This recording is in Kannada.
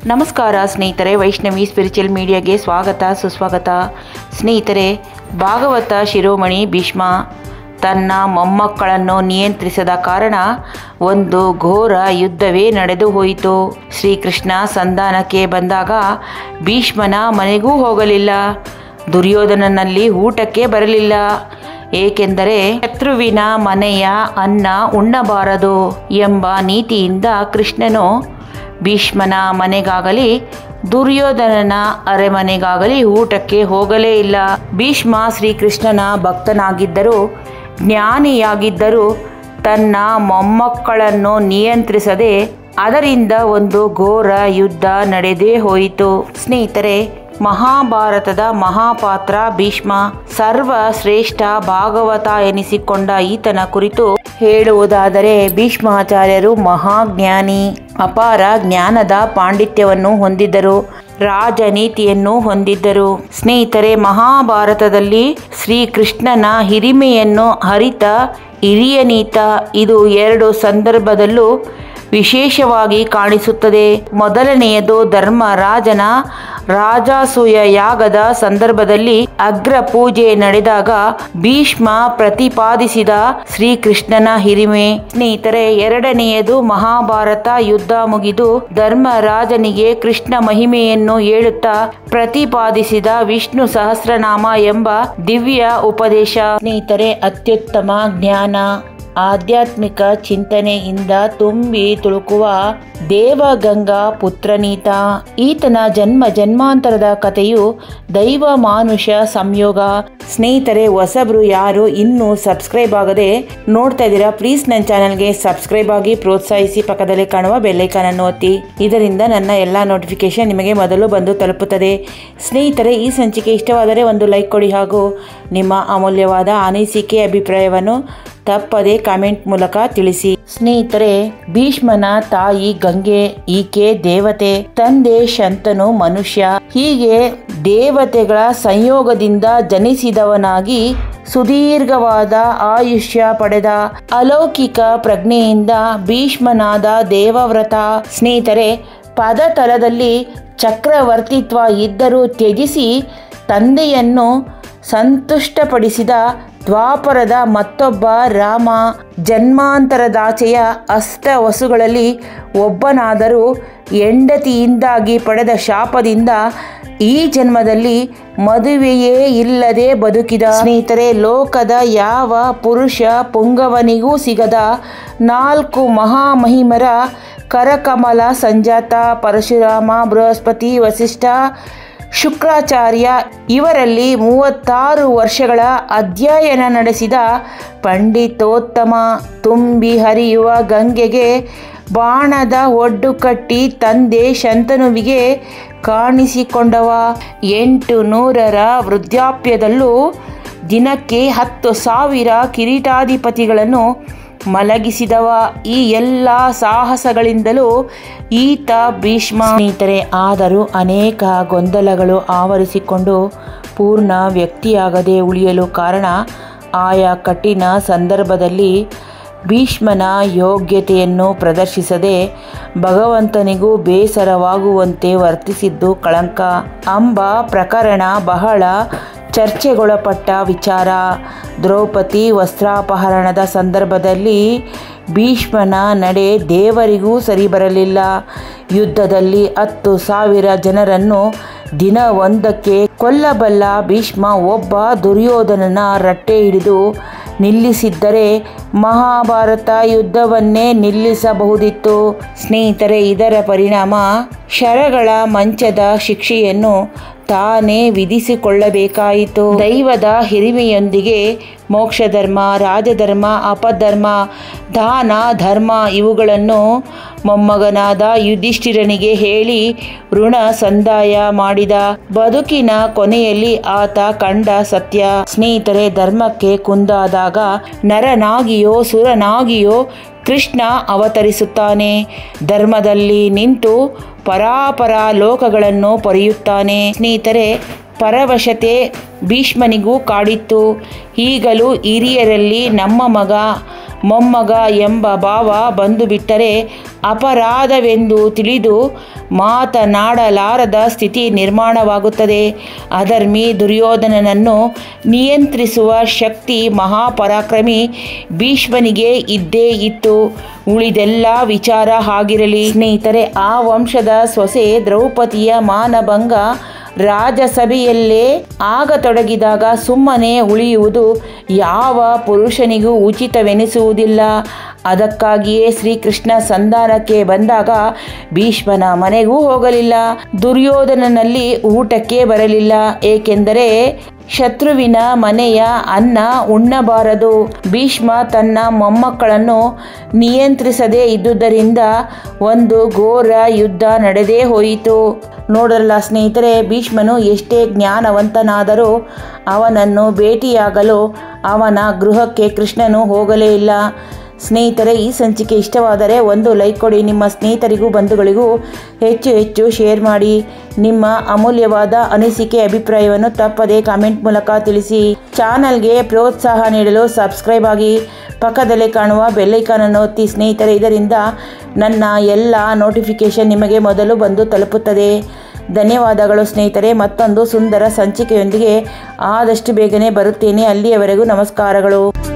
ನಮಸ್ಕಾರ ಸ್ನೇಹಿತರೆ, ವೈಷ್ಣವಿ ಸ್ಪಿರಿಚುವಲ್ ಮೀಡಿಯಾಗೆ ಸ್ವಾಗತ ಸುಸ್ವಾಗತ. ಸ್ನೇಹಿತರೆ, ಭಾಗವತ ಶಿರೋಮಣಿ ಭೀಷ್ಮ ತನ್ನ ಮೊಮ್ಮಕ್ಕಳನ್ನು ನಿಯಂತ್ರಿಸದ ಕಾರಣ ಒಂದು ಘೋರ ಯುದ್ಧವೇ ನಡೆದು ಹೋಯಿತು. ಶ್ರೀಕೃಷ್ಣ ಸಂಧಾನಕ್ಕೆ ಬಂದಾಗ ಭೀಷ್ಮನ ಮನೆಗೂ ಹೋಗಲಿಲ್ಲ, ದುರ್ಯೋಧನನಲ್ಲಿ ಊಟಕ್ಕೆ ಬರಲಿಲ್ಲ. ಏಕೆಂದರೆ ಶತ್ರುವಿನ ಮನೆಯ ಅನ್ನ ಉಣ್ಣಬಾರದು ಎಂಬ ನೀತಿಯಿಂದ ಕೃಷ್ಣನು ಭೀಷ್ಮನ ಮನೆಗಾಗಲಿ ದುರ್ಯೋಧನನ ಅರಮನೆಗಾಗಲಿ ಊಟಕ್ಕೆ ಹೋಗಲೇ ಇಲ್ಲ. ಭೀಷ್ಮ ಶ್ರೀಕೃಷ್ಣನ ಭಕ್ತನಾಗಿದ್ದರೂ ಜ್ಞಾನಿಯಾಗಿದ್ದರೂ ತನ್ನ ಮೊಮ್ಮಕ್ಕಳನ್ನು ನಿಯಂತ್ರಿಸದೆ ಅದರಿಂದ ಒಂದು ಘೋರ ಯುದ್ಧ ನಡೆದೇ ಹೋಯಿತು. ಸ್ನೇಹಿತರೆ, ಮಹಾಭಾರತದ ಮಹಾಪಾತ್ರ ಭೀಷ್ಮ ಸರ್ವಶ್ರೇಷ್ಠ ಭಾಗವತ ಎನಿಸಿಕೊಂಡ ಈತನ ಕುರಿತು ಹೇಳುವುದಾದರೆ, ಭೀಷ್ಮಾಚಾರ್ಯರು ಮಹಾಜ್ಞಾನಿ, ಅಪಾರ ಜ್ಞಾನದ ಪಾಂಡಿತ್ಯವನ್ನು ಹೊಂದಿದ್ದರು, ರಾಜನೀತಿಯನ್ನು ಹೊಂದಿದ್ದರು. ಸ್ನೇಹಿತರೆ, ಮಹಾಭಾರತದಲ್ಲಿ ಶ್ರೀಕೃಷ್ಣನ ಹಿರಿಮೆಯನ್ನು ಅರಿತ ಹಿರಿಯನೀತ ಇದು ಎರಡು ಸಂದರ್ಭದಲ್ಲೂ ವಿಶೇಷವಾಗಿ ಕಾಣಿಸುತ್ತದೆ. ಮೊದಲನೆಯದು ಧರ್ಮರಾಜನ ರಾಜಸೂಯ ಯಾಗದ ಸಂದರ್ಭದಲ್ಲಿ ಅಗ್ರ ಪೂಜೆ ನಡೆದಾಗ ಭೀಷ್ಮ ಪ್ರತಿಪಾದಿಸಿದ ಶ್ರೀಕೃಷ್ಣನ ಹಿರಿಮೆ. ಸ್ನೇಹಿತರೆ, ಎರಡನೆಯದು ಮಹಾಭಾರತ ಯುದ್ಧ ಮುಗಿದು ಧರ್ಮರಾಜನಿಗೆ ಕೃಷ್ಣ ಮಹಿಮೆಯನ್ನು ಹೇಳುತ್ತಾ ಪ್ರತಿಪಾದಿಸಿದ ವಿಷ್ಣು ಸಹಸ್ರನಾಮ ಎಂಬ ದಿವ್ಯ ಉಪದೇಶ. ಸ್ನೇಹಿತರೆ, ಅತ್ಯುತ್ತಮ ಜ್ಞಾನ ಆಧ್ಯಾತ್ಮಿಕ ಚಿಂತನೆಯಿಂದ ತುಂಬಿ ತುಳುಕುವ ದೇವಗಂಗಾ ಪುತ್ರನೀತ. ಈತನ ಜನ್ಮ ಜನ್ಮಾಂತರದ ಕಥೆಯು ದೈವ ಮಾನುಷ ಸಂಯೋಗ. ಸ್ನೇಹಿತರೆ, ಹೊಸಬ್ರು ಯಾರು ಇನ್ನೂ ಸಬ್ಸ್ಕ್ರೈಬ್ ಆಗದೆ ನೋಡ್ತಾ ಇದ್ದೀರಾ, ಪ್ಲೀಸ್ ನನ್ನ ಚಾನಲ್ಗೆ ಸಬ್ಸ್ಕ್ರೈಬ್ ಆಗಿ ಪ್ರೋತ್ಸಾಹಿಸಿ. ಪಕ್ಕದಲ್ಲಿ ಕಾಣುವ ಬೆಲ್ಲೈಕಾನ್ ಅನ್ನು ಒತ್ತಿ, ಇದರಿಂದ ನನ್ನ ಎಲ್ಲ ನೋಟಿಫಿಕೇಶನ್ ನಿಮಗೆ ಮೊದಲು ಬಂದು ತಲುಪುತ್ತದೆ. ಸ್ನೇಹಿತರೆ, ಈ ಸಂಚಿಕೆ ಇಷ್ಟವಾದರೆ ಒಂದು ಲೈಕ್ ಕೊಡಿ ಹಾಗೂ ನಿಮ್ಮ ಅಮೂಲ್ಯವಾದ ಅನಿಸಿಕೆ ಅಭಿಪ್ರಾಯವನ್ನು ತಪ್ಪದೆ ಕಾಮೆಂಟ್ ಮೂಲಕ ತಿಳಿಸಿ. ಸ್ನೇಹಿತರೆ, ಭೀಷ್ಮನ ತಾಯಿ ಗಂಗೆ, ಈಕೆ ದೇವತೆ, ತಂದೆ ಶಂತನು ಮನುಷ್ಯ. ಹೀಗೆ ದೇವತೆಗಳ ಸಂಯೋಗದಿಂದ ಜನಿಸಿದವನಾಗಿ ಸುದೀರ್ಘವಾದ ಆಯುಷ್ಯ ಪಡೆದ ಅಲೌಕಿಕ ಪ್ರಜ್ಞೆಯಿಂದ ಭೀಷ್ಮನಾದ ದೇವವ್ರತ. ಸ್ನೇಹಿತರೆ, ಪದತಲದಲ್ಲಿ ಚಕ್ರವರ್ತಿತ್ವ ಇದ್ದರೂ ತ್ಯಜಿಸಿ ತಂದೆಯನ್ನು ಸಂತುಷ್ಟಪಡಿಸಿದ ದ್ವಾಪರದ ಮತ್ತೊಬ್ಬ ರಾಮ. ಜನ್ಮಾಂತರದಾಚೆಯ ಅಷ್ಟವಸುಗಳಲ್ಲಿ ಒಬ್ಬನಾದರೂ ಹೆಂಡತಿಯಿಂದಾಗಿ ಪಡೆದ ಶಾಪದಿಂದ ಈ ಜನ್ಮದಲ್ಲಿ ಮದುವೆಯೇ ಇಲ್ಲದೆ ಬದುಕಿದ. ಸ್ನೇಹಿತರೆ, ಲೋಕದ ಯಾವ ಪುರುಷ ಪುಂಗವನಿಗೂ ಸಿಗದ 4 ಮಹಾಮಹಿಮರ ಕರಕಮಲ ಸಂಜಾತ ಪರಶುರಾಮ, ಬೃಹಸ್ಪತಿ, ವಸಿಷ್ಠ, ಶುಕ್ರಾಚಾರ್ಯ ಇವರಲ್ಲಿ 36 ವರ್ಷಗಳ ಅಧ್ಯಯನ ನಡೆಸಿದ ಪಂಡಿತೋತ್ತಮ. ತುಂಬಿ ಹರಿಯುವ ಗಂಗೆಗೆ ಬಾಣದ ಒಡ್ಡು ಕಟ್ಟಿ ತಂದೆ ಶಂತನುವಿಗೆ ಕಾಣಿಸಿಕೊಂಡವ. 800ರ ವೃದ್ಧಾಪ್ಯದಲ್ಲೂ ದಿನಕ್ಕೆ 10,000 ಕಿರೀಟಾಧಿಪತಿಗಳನ್ನು ಮಲಗಿಸಿದವ. ಈ ಎಲ್ಲ ಸಾಹಸಗಳಿಂದಲೂ ಈತ ಭೀಷ್ಮ. ಸ್ನೇಹಿತರೆ, ಆದರೂ ಅನೇಕ ಗೊಂದಲಗಳು ಆವರಿಸಿಕೊಂಡು ಪೂರ್ಣ ವ್ಯಕ್ತಿಯಾಗದೆ ಉಳಿಯಲು ಕಾರಣ ಆಯಾ ಕಠಿಣ ಸಂದರ್ಭದಲ್ಲಿ ಭೀಷ್ಮನ ಯೋಗ್ಯತೆಯನ್ನು ಪ್ರದರ್ಶಿಸದೆ ಭಗವಂತನಿಗೂ ಬೇಸರವಾಗುವಂತೆ ವರ್ತಿಸಿದ್ದು ಕಳಂಕ ಎಂಬ ಪ್ರಕರಣ ಬಹಳ ಚರ್ಚೆಗೊಳಪಟ್ಟ ವಿಚಾರ. ದ್ರೌಪದಿ ವಸ್ತ್ರಾಪಹರಣದ ಸಂದರ್ಭದಲ್ಲಿ ಭೀಷ್ಮನ ನಡೆ ದೇವರಿಗೂ ಸರಿ ಬರಲಿಲ್ಲ. ಯುದ್ಧದಲ್ಲಿ 10,000 ಜನರನ್ನು ದಿನವೊಂದಕ್ಕೆ ಕೊಲ್ಲಬಲ್ಲ ಭೀಷ್ಮ ಒಬ್ಬ ದುರ್ಯೋಧನನ ರಟ್ಟೆ ಹಿಡಿದು ನಿಲ್ಲಿಸಿದ್ದರೆ ಮಹಾಭಾರತ ಯುದ್ಧವನ್ನೇ ನಿಲ್ಲಿಸಬಹುದಿತ್ತು. ಸ್ನೇಹಿತರೆ, ಇದರ ಪರಿಣಾಮ ಶರಗಳ ಮಂಚದ ಶಿಕ್ಷೆಯನ್ನು ತಾನೇ ವಿಧಿಸಿಕೊಳ್ಳಬೇಕಾಯಿತು. ದೈವದ ಹಿರಿಮೆಯೊಂದಿಗೆ ಮೋಕ್ಷಧರ್ಮ, ರಾಜಧರ್ಮ, ಅಪಧರ್ಮ, ದಾನ ಧರ್ಮ ಇವುಗಳನ್ನು ಮೊಮ್ಮಗನಾದ ಯುಧಿಷ್ಠಿರನಿಗೆ ಹೇಳಿ ಋಣ ಸಂದಾಯ ಮಾಡಿದ. ಬದುಕಿನ ಕೊನೆಯಲ್ಲಿ ಆತ ಕಂಡ ಸತ್ಯ. ಸ್ನೇಹಿತರೆ, ಧರ್ಮಕ್ಕೆ ಕುಂದಾದಾಗ ನರನಾಗಿಯೋ ಸುರನಾಗಿಯೋ ಕೃಷ್ಣ ಅವತರಿಸುತ್ತಾನೆ. ಧರ್ಮದಲ್ಲಿ ನಿಂತು ಪರಾಪರ ಲೋಕಗಳನ್ನು ಪೊರೆಯುತ್ತಾನೆ. ಸ್ನೇಹಿತರೆ, ಪರವಶತೆ ಭೀಷ್ಮನಿಗೂ ಕಾಡಿತ್ತು. ಈಗಲೂ ಹಿರಿಯರಲ್ಲಿ ನಮ್ಮ ಮಗ ಮೊಮ್ಮಗ ಎಂಬ ಭಾವ ಬಂದು ಬಿಟ್ಟರೆ ಅಪರಾಧವೆಂದು ತಿಳಿದು ಮಾತನಾಡಲಾರದ ಸ್ಥಿತಿ ನಿರ್ಮಾಣವಾಗುತ್ತದೆ. ಅಧರ್ಮಿ ದುರ್ಯೋಧನನನ್ನು ನಿಯಂತ್ರಿಸುವ ಶಕ್ತಿ ಮಹಾಪರಾಕ್ರಮಿ ಭೀಷ್ಮನಿಗೆ ಇದ್ದೇ ಇತ್ತು. ಉಳಿದೆಲ್ಲ ವಿಚಾರ ಆಗಿರಲಿ ಸ್ನೇಹಿತರೆ, ಆ ವಂಶದ ಸೊಸೆ ದ್ರೌಪದಿಯ ಮಾನಭಂಗ ರಾಜಸಭೆಯಲ್ಲೇ ಆಗತೊಡಗಿದಾಗ ಸುಮ್ಮನೆ ಉಳಿಯುವುದು ಯಾವ ಪುರುಷನಿಗೂ ಉಚಿತವೆನಿಸುವುದಿಲ್ಲ. ಅದಕ್ಕಾಗಿಯೇ ಶ್ರೀಕೃಷ್ಣ ಸಂಧಾನಕ್ಕೆ ಬಂದಾಗ ಭೀಷ್ಮನ ಮನೆಗೂ ಹೋಗಲಿಲ್ಲ, ದುರ್ಯೋಧನನಲ್ಲಿ ಊಟಕ್ಕೆ ಬರಲಿಲ್ಲ. ಏಕೆಂದರೆ ಶತ್ರುವಿನ ಮನೆಯ ಅನ್ನ ಉಣ್ಣಬಾರದು. ಭೀಷ್ಮ ತನ್ನ ಮೊಮ್ಮಕ್ಕಳನ್ನು ನಿಯಂತ್ರಿಸದೇ ಇದ್ದುದರಿಂದ ಒಂದು ಘೋರ ಯುದ್ಧ ನಡೆದೇ ಹೋಯಿತು. ನೋಡಲ್ಲ ಸ್ನೇಹಿತರೆ, ಭೀಷ್ಮನು ಎಷ್ಟೇ ಜ್ಞಾನವಂತನಾದರೂ ಅವನನ್ನು ಭೇಟಿಯಾಗಲು ಅವನ ಗೃಹಕ್ಕೆ ಕೃಷ್ಣನು ಹೋಗಲೇ ಇಲ್ಲ. ಸ್ನೇಹಿತರೆ, ಈ ಸಂಚಿಕೆ ಇಷ್ಟವಾದರೆ ಒಂದು ಲೈಕ್ ಕೊಡಿ. ನಿಮ್ಮ ಸ್ನೇಹಿತರಿಗೂ ಬಂಧುಗಳಿಗೂ ಹೆಚ್ಚು ಶೇರ್ ಮಾಡಿ. ನಿಮ್ಮ ಅಮೂಲ್ಯವಾದ ಅನಿಸಿಕೆ ಅಭಿಪ್ರಾಯವನ್ನು ತಪ್ಪದೇ ಕಾಮೆಂಟ್ ಮೂಲಕ ತಿಳಿಸಿ. ಚಾನಲ್ಗೆ ಪ್ರೋತ್ಸಾಹ ನೀಡಲು ಸಬ್ಸ್ಕ್ರೈಬ್ ಆಗಿ ಪಕ್ಕದಲ್ಲೇ ಕಾಣುವ ಬೆಲ್ಲೈಕಾನನ್ನು ಒತ್ತಿ ಸ್ನೇಹಿತರೆ. ಇದರಿಂದ ನನ್ನ ಎಲ್ಲ ನೋಟಿಫಿಕೇಷನ್ ನಿಮಗೆ ಮೊದಲು ಬಂದು ತಲುಪುತ್ತದೆ. ಧನ್ಯವಾದಗಳು ಸ್ನೇಹಿತರೆ. ಮತ್ತೊಂದು ಸುಂದರ ಸಂಚಿಕೆಯೊಂದಿಗೆ ಆದಷ್ಟು ಬೇಗನೆ ಬರುತ್ತೇನೆ. ಅಲ್ಲಿಯವರೆಗೂ ನಮಸ್ಕಾರಗಳು.